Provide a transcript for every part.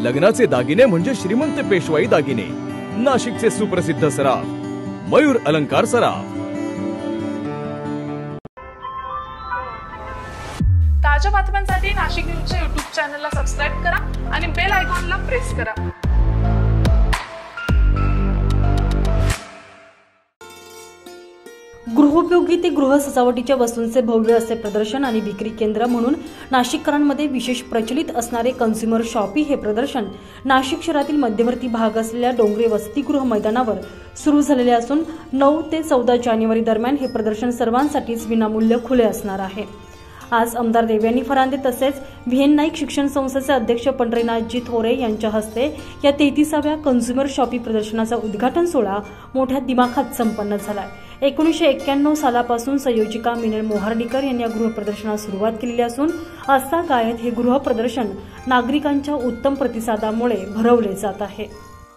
लग्नाचे दागिने म्हणजे श्रीमंत पेशवाई दागिने, नाशिकचे सुप्रसिद्ध सराफ मयूर अलंकार सराफ। ताज्या बातम्यांसाठी नाशिक न्यूजच्या YouTube चॅनलला सबस्क्राइब करा आणि बेल आयकॉनला प्रेस करा। गृहोपयोगी ते गृह सजावटीच्या वस्तूंचे भव्य असे प्रदर्शन आणि विक्री केंद्र म्हणून नाशिककरांमध्ये विशेष प्रचलित असणारे कन्झ्युमर शॉपी हे प्रदर्शन नाशिक शहरातील मध्यवर्ती भाग असलेल्या डोंगरे वसतिगृह मैदानावर सुरू झालेले असून 9 ते 14 जानेवारी दरम्यान हे प्रदर्शन सर्वांसाठीच विनामूल्य खुले असणार आहे। आज आमदार देवयानी फरांदे तसेच व्हीएन नाईक शिक्षण संस्थेचे अध्यक्ष पंढरीनाथजी थोरे यांच्या हस्ते या 33व्या कन्झ्युमर शॉपी प्रदर्शनाचा उद्घाटन सोहळा मोठ्या दिमाखात संपन्न झाला। 1991 सालापासून संयोजिका मिनल मोहार्डीकर यांनी या गृह प्रदर्शनास सुरुवात केलेली असून आस्था गायत हे गृह प्रदर्शन नागरिकांच्या उत्तम प्रतिसादामुळे भरवले जात आहे।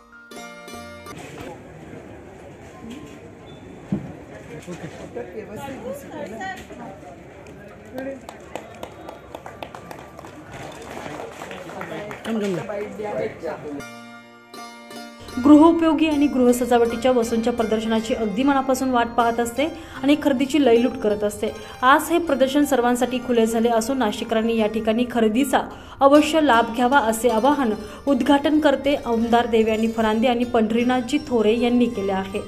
गृहोपयोगी आणि गृह सजावटीच्या वस्तूंच्या प्रदर्शनाची अगदी मनापासून वाट पाहत असते आणि खरेदीची लयलूट करत असते। आज हे प्रदर्शन सर्वांसाठी खुले झाले असून नाशिककरांनी या ठिकाणी खरेदीचा अवश्य लाभ घ्यावा असे आवाहन उद्घाटनकर्ते आमदार देवयानी फरांदे आणि पंढरीनाथजी थोरे यांनी केले आहे।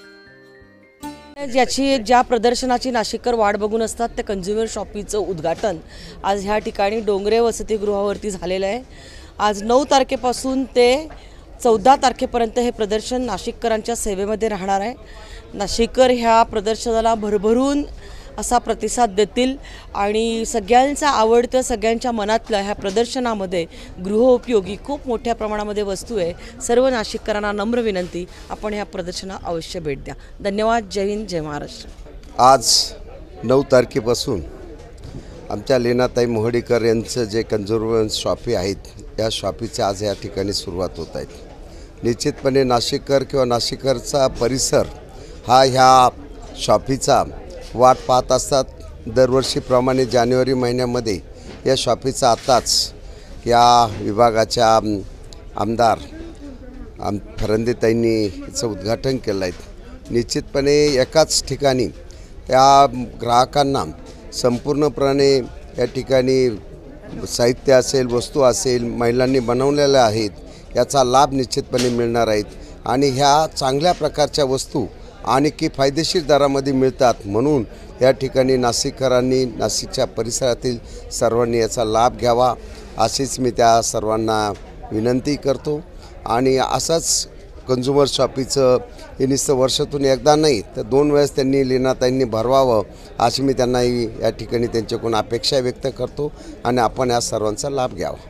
ज्या प्रदर्शनाची नाशिककर वाट बघून असतात त्या कन्झ्युमर शॉपीचं उद्घाटन आज ह्या ठिकाणी डोंगरे वसतिगृहावरती झालेलं आहे। आज 9 तारखेपासून ते 14 तारखेपर्यंत हे प्रदर्शन नाशिककरांच्या सेवेमध्ये राहणार आहे। नाशिककर ह्या प्रदर्शनाला भरभरून असा प्रतिसाद देतील आणि सगळ्यांचा आवडतं सगळ्यांच्या मनातलं ह्या प्रदर्शनामध्ये गृहोपयोगी खूप मोठ्या प्रमाणामध्ये वस्तू आहे। सर्व नाशिककरांना नम्र विनंती, आपण ह्या प्रदर्शनाला अवश्य भेट द्या। धन्यवाद। जय हिंद, जय महाराष्ट्र। आज 9 तारखेपासून आमच्या लीनाताई मोहडीकर यांचं जे कन्झर्वेशन शॉपी आहेत या शॉपीची आज या ठिकाणी सुरुवात होत आहे। निश्चितपणे नाशिककर किंवा नाशिकरचा परिसर हा ह्या शॉपीचा वाट पाहत असतात। दरवर्षीप्रमाणे जानेवारी महिन्यामध्ये या शॉपीचा आताच या विभागाच्या आमदार फरांदेताईंनी याचं उद्घाटन केलं आहे। निश्चितपणे एकाच ठिकाणी या ग्राहकांना संपूर्णपणे या ठिकाणी साहित्य असेल, वस्तू असेल, महिलांनी बनवलेल्या आहेत याचा लाभ निश्चितपणे मिळणार आहेत आणि ह्या चांगल्या प्रकारच्या वस्तू आणि की फायदेशीर दरामध्ये मिळतात, म्हणून या ठिकाणी नाशिककरांनी नाशिकच्या परिसरातील सर्वांनी याचा लाभ घ्यावा अशीच मी त्या सर्वांना विनंती करतो। आणि असंच कन्झ्युमर शॉपीचं हे नुसतं वर्षातून एकदा नाही तर 2 वेळेस त्यांनी लीनाताईंनी भरवावं अशी मी त्यांनाही या ठिकाणी त्यांच्याकडून अपेक्षा व्यक्त करतो आणि आपण या सर्वांचा लाभ घ्यावा।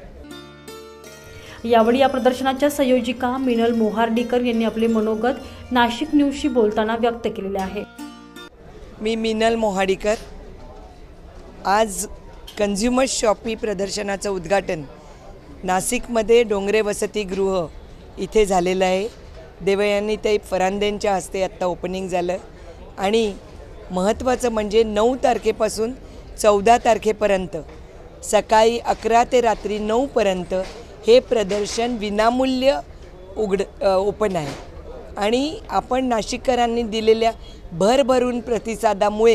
यावेळी या प्रदर्शनाच्या संयोजिका मिनल मोहार्डीकर यांनी आपले मनोगत नाशिक न्यूजशी बोलताना व्यक्त केलेले आहे। मी मिनल मोहार्डीकर। आज कन्झ्युमर शॉपी प्रदर्शनाचं उद्घाटन नाशिकमध्ये डोंगरे वसतिगृह इथे झालेलं आहे। देवयानीताई फरांदेंच्या हस्ते आत्ता ओपनिंग झालं आणि महत्त्वाचं म्हणजे 9 तारखेपासून 14 तारखेपर्यंत सकाळी 11 ते रात्री 9 पर्यंत हे प्रदर्शन विनामूल्य ओपन आहे। आणि आपण नाशिककरांनी दिलेल्या भरभरून प्रतिसादामुळे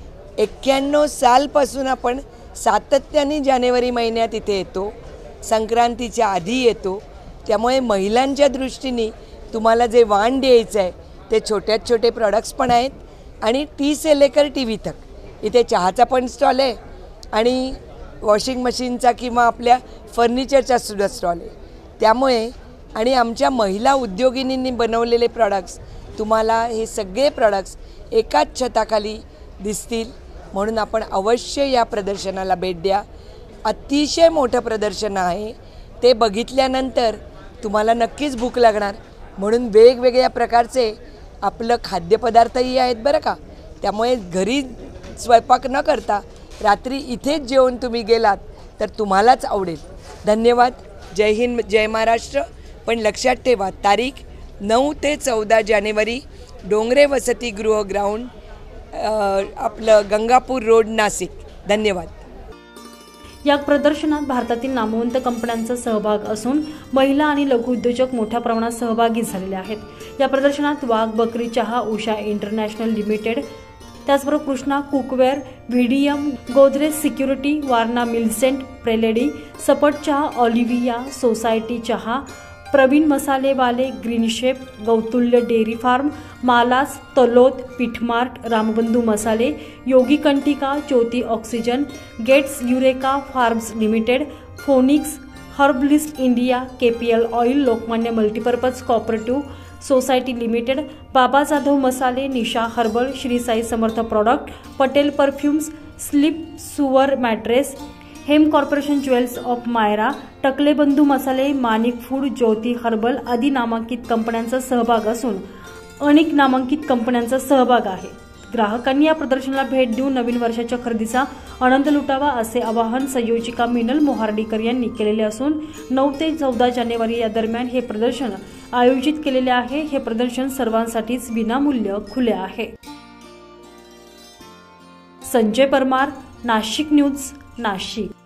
91 सालपासून आपण सातत्याने जानेवारी महिन्यात इथे येतो, संक्रांतीच्या आधी येतो। त्यामुळे महिलांच्या दृष्टीने तुम्हाला जे वाण द्यायचं आहे ते छोट्यात छोटे प्रॉडक्ट्स पण आहेत आणि टी से लेकर टीव्ही तक इथे चहाचा पण स्टॉल आहे आणि वॉशिंग मशीनचा किंवा आपल्या फर्निचरचा सुद्धा स्टॉल आहे। त्यामुळे आणि आमच्या महिला उद्योगिनींनी बनवलेले प्रॉडक्ट्स तुम्हाला हे सगळे प्रॉडक्ट्स एकाच छताखाली दिसतील, म्हणून आपण अवश्य या प्रदर्शनाला भेट द्या। अतिशय मोठं प्रदर्शन आहे, ते बघितल्यानंतर तुम्हाला नक्कीच भूक लागणार, म्हणून वेगवेगळ्या प्रकारचे आपलं खाद्यपदार्थही आहेत बरं का। त्यामुळे घरी स्वयंपाक न करता रात्री इथेच जेवून तुम्ही गेलात तर तुम्हालाच आवडेल। धन्यवाद। जय हिंद, जय महाराष्ट्र। पण लक्षात ठेवा, तारीख 9 ते 14 जानेवारी डोंगरे वसतिगृह ग्राउंड आपलं गंगापूर रोड नाशिक। धन्यवाद। या प्रदर्शनात भारतातील नामवंत कंपन्यांचा सहभाग असून महिला आणि लघु उद्योजक मोठ्या प्रमाणात सहभागी झालेले आहेत। या प्रदर्शनात वाघ बकरी चहा, उषा इंटरनॅशनल लिमिटेड, त्याचबरोबर Krishna cookware, VDM, Godrej security, Warna मिल्सेंट, प्रेलेडी, सपट चहा, ऑलिव्हिया, सोसायटी चहा, Pravin Masalewale, green shape, Gautulya dairy farm, Malas, Talod, पीठमार्ट, रामबंधू मसाले, योगी कंटिका, Jyoti oxygen, gates eureka farms limited, phoenix, herbalist India, KPL oil, Lokmanya multipurpose cooperative society limited, Baba Jadhav Masale, Nisha herbal, Shri Sai Samarth product, Patel perfumes, sleep सुवर mattress, Hem corporation jewels of Myra, Takle Bandhu Masale, Manik food, Jyoti herbal आदी नामांकित कंपन्यांचा सहभाग असून अनेक नामांकित कंपन्यांचा सहभाग आहे। ग्राहकांनी या प्रदर्शनाला भेट देऊन नवीन वर्षाच्या खरेदीचा आनंद लुटावा असे आवाहन संयोजिका मिनल मोहार्डीकर यांनी केलेले असून 9 ते 14 जानेवारी या दरम्यान हे प्रदर्शन आयोजित केलेले आहे। हे प्रदर्शन सर्वांसाठीच विनामूल्य खुले आहे। संजय परमार, नाशिक न्यूज, नाशिक।